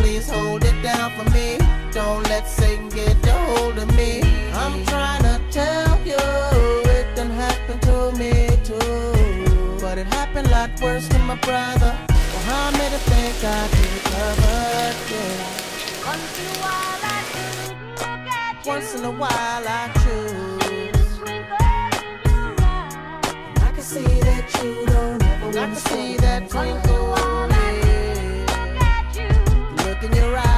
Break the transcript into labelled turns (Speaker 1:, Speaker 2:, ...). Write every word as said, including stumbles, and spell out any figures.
Speaker 1: please hold it down for me. Don't let Satan get a hold of me. I'm trying to tell you, it done happened to me too. But it happened a lot worse to my brother. Well, how many think I could recover? Yeah.
Speaker 2: Once in a while I do look at you.
Speaker 1: Once in a while I choose. I can see that you don't ever want to see that twinkle.
Speaker 2: Once in a while I do look at you.
Speaker 1: Look in your eyes.